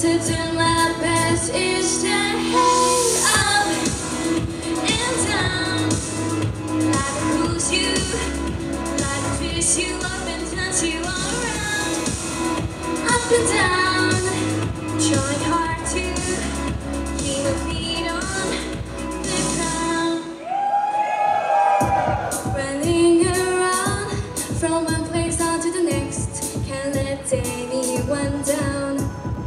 to do my best each day. Up and down, like to push you, like to twist you up and turn you all around. Up and down, trying hard to keep my feet on the ground. Running around from one place on to the next, can't let anyone down.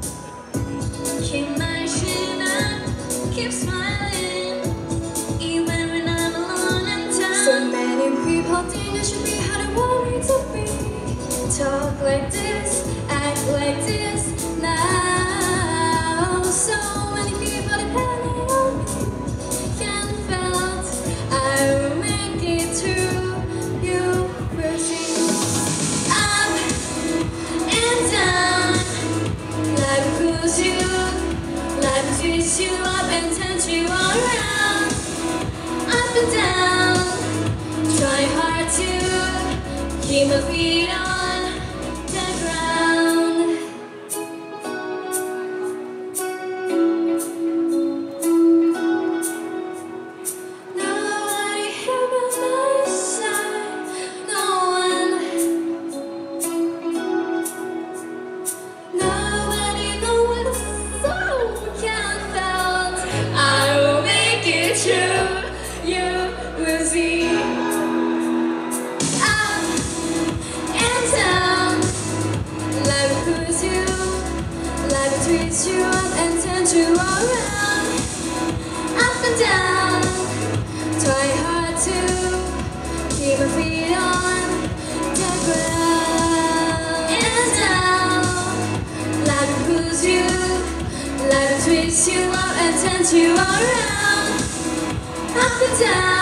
Keep my chin up, keep smiling, even when I'm alone and down. So many people think I should be how they want me to be. Talk like this, act like this now. So many people depending on me. Can't felt I will make it through. You will see. Up and down, like a cruise you, like a twist you up and turn you all around. Up and down, try hard to keep my feet on the ground. Nobody here by my side, no one. Nobody know what the soul can felt. I will make it true. You will see. Up and down, like a cruise you, like a twist you up and turn you around. Up and down, try hard to keep my feet on the ground. And down, like a cruise you, like a twist you up and turn you around. Up and down.